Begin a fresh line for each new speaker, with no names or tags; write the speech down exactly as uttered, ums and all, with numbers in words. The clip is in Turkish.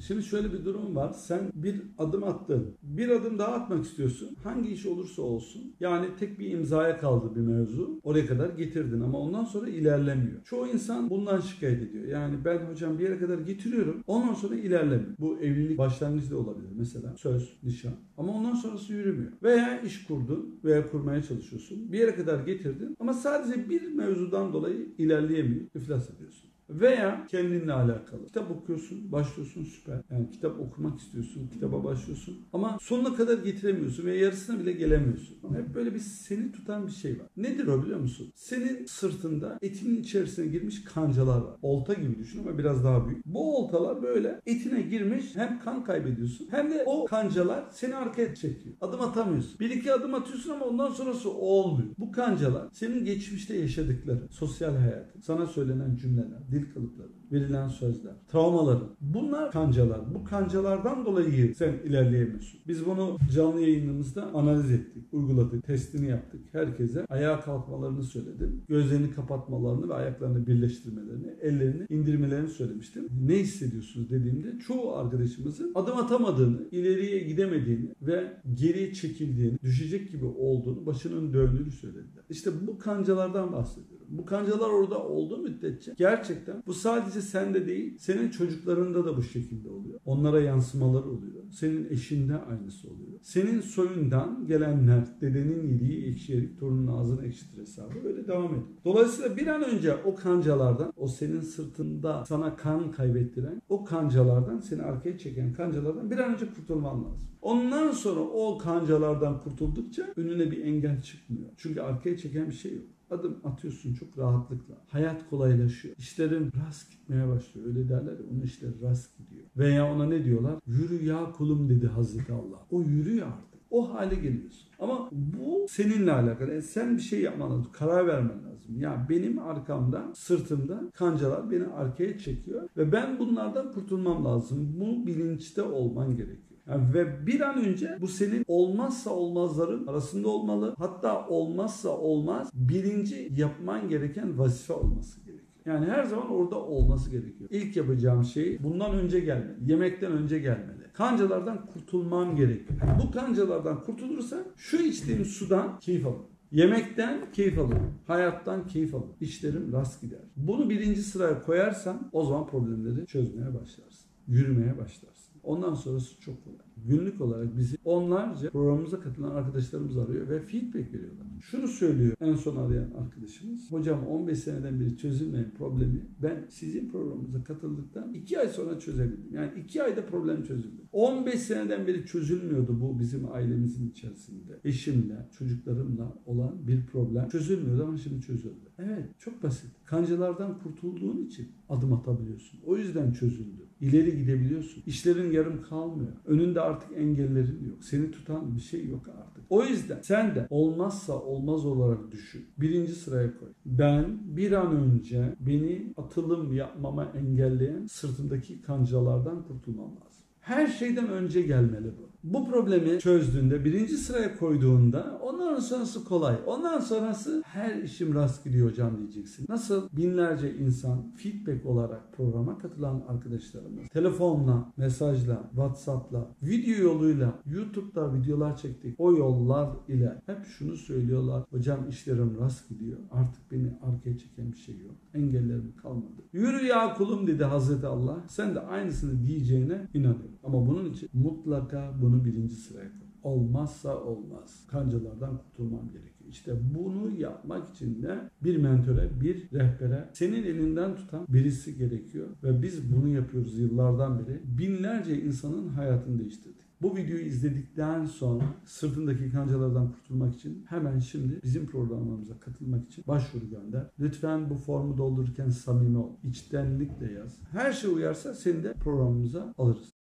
Şimdi şöyle bir durum var. Sen bir adım attın. Bir adım daha atmak istiyorsun. Hangi iş olursa olsun. Yani tek bir imzaya kaldı bir mevzu. Oraya kadar getirdin ama ondan sonra ilerlemiyor. Çoğu insan bundan şikayet ediyor. Yani ben hocam bir yere kadar getiriyorum. Ondan sonra ilerlemiyor. Bu evlilik başlangıcı da olabilir. Mesela söz, nişan. Ama ondan sonrası yürümüyor. Veya iş kurdun veya kurmaya çalışıyorsun. Bir yere kadar getirdin ama sadece bir mevzudan dolayı ilerleyemiyor. İflas ediyorsun. Veya kendinle alakalı. Kitap okuyorsun, başlıyorsun, süper. Yani kitap okumak istiyorsun, kitaba başlıyorsun. Ama sonuna kadar getiremiyorsun ve yarısına bile gelemiyorsun. Hep böyle bir seni tutan bir şey var. Nedir o biliyor musun? Senin sırtında etinin içerisine girmiş kancalar var. Olta gibi düşün ama biraz daha büyük. Bu oltalar böyle etine girmiş, hem kan kaybediyorsun hem de o kancalar seni arkaya çekiyor. Adım atamıyorsun. Bir iki adım atıyorsun ama ondan sonrası olmuyor. Bu kancalar senin geçmişte yaşadıkları, sosyal hayatın, sana söylenen cümleler, dil kalıpları, verilen sözler, travmaların. Bunlar kancalar. Bu kancalardan dolayı sen ilerleyemiyorsun. Biz bunu canlı yayınımızda analiz ettik, uyguladık, testini yaptık. Herkese ayağa kalkmalarını söyledim. Gözlerini kapatmalarını ve ayaklarını birleştirmelerini, ellerini indirmelerini söylemiştim. Ne hissediyorsunuz dediğimde çoğu arkadaşımızın adım atamadığını, ileriye gidemediğini ve geriye çekildiğini, düşecek gibi olduğunu, başının döndüğünü söylediler. İşte bu kancalardan bahsediyorum. Bu kancalar orada olduğu müddetçe gerçekten bu sadece sende değil, senin çocuklarında da bu şekilde oluyor. Onlara yansımaları oluyor. Senin eşinde aynısı oluyor. Senin soyundan gelenler, dedenin yediği ekşi yerik, torunun ağzını ekşitir hesabı öyle devam ediyor. Dolayısıyla bir an önce o kancalardan, o senin sırtında sana kan kaybettiren o kancalardan, seni arkaya çeken kancalardan bir an önce kurtulman lazım. Ondan sonra o kancalardan kurtuldukça önüne bir engel çıkmıyor. Çünkü arkaya çeken bir şey yok. Adım atıyorsun çok rahatlıkla. Hayat kolaylaşıyor. İşlerin rast gitmeye başlıyor. Öyle derler ya, onun işleri rast gidiyor. Veya ona ne diyorlar? Yürü ya kulum dedi Hazreti Allah. O yürüyor artık. O hale geliyorsun. Ama bu seninle alakalı. Yani sen bir şey yapman lazım. Karar vermen lazım. Ya benim arkamda, sırtımda kancalar beni arkaya çekiyor. Ve ben bunlardan kurtulmam lazım. Bu bilinçte olman gerekiyor. Yani ve bir an önce bu senin olmazsa olmazların arasında olmalı. Hatta olmazsa olmaz birinci yapman gereken vazife olması gerekiyor. Yani her zaman orada olması gerekiyor. İlk yapacağım şey bundan önce gelmeli. Yemekten önce gelmeli. Kancalardan kurtulmam gerekiyor. Bu kancalardan kurtulursan şu içtiğim sudan keyif alırım. Yemekten keyif alırım. Hayattan keyif alırım. İşlerim rast gider. Bunu birinci sıraya koyarsan o zaman problemleri çözmeye başlarsın. Yürümeye başlarsın. Ondan sonrası çok kolay. Günlük olarak bizi onlarca programımıza katılan arkadaşlarımız arıyor ve feedback veriyorlar. Şunu söylüyor en son arayan arkadaşımız. Hocam on beş seneden beri çözülmeyen problemi ben sizin programımıza katıldıktan iki ay sonra çözebildim. Yani iki ayda problem çözüldü. on beş seneden beri çözülmüyordu bu bizim ailemizin içerisinde. Eşimle, çocuklarımla olan bir problem çözülmüyordu ama şimdi çözüldü. Evet, çok basit. Kancalardan kurtulduğun için adım atabiliyorsun. O yüzden çözüldü. İleri gidebiliyorsun. İşlerin yarım kalmıyor. Önünde artık engellerin yok. Seni tutan bir şey yok artık. O yüzden sen de olmazsa olmaz olarak düşün. Birinci sıraya koy. Ben bir an önce beni atılım yapmama engelleyen sırtımdaki kancalardan kurtulmam lazım. Her şeyden önce gelmeli bu. Bu problemi çözdüğünde, birinci sıraya koyduğunda ondan sonrası kolay. Ondan sonrası her işim rast gidiyor hocam diyeceksin. Nasıl binlerce insan feedback olarak programa katılan arkadaşlarımız telefonla, mesajla, WhatsApp'la, video yoluyla, YouTube'da videolar çektik. O yollar ile hep şunu söylüyorlar. Hocam işlerim rast gidiyor. Artık beni arkaya çeken bir şey yok. Engellerim kalmadı. Yürü ya kulum dedi Hazreti Allah. Sen de aynısını diyeceğine inanıyorum. Ama bunun için mutlaka bunu birinci sıraya koy. Olmazsa olmaz. Kancalardan kurtulmam gerekiyor. İşte bunu yapmak için de bir mentöre, bir rehbere, senin elinden tutan birisi gerekiyor. Ve biz bunu yapıyoruz yıllardan beri. Binlerce insanın hayatını değiştirdik. Bu videoyu izledikten sonra sırtındaki kancalardan kurtulmak için hemen şimdi bizim programlarımıza katılmak için başvuru gönder. Lütfen bu formu doldururken samimi ol. İçtenlikle yaz. Her şey uyarsa seni de programımıza alırız.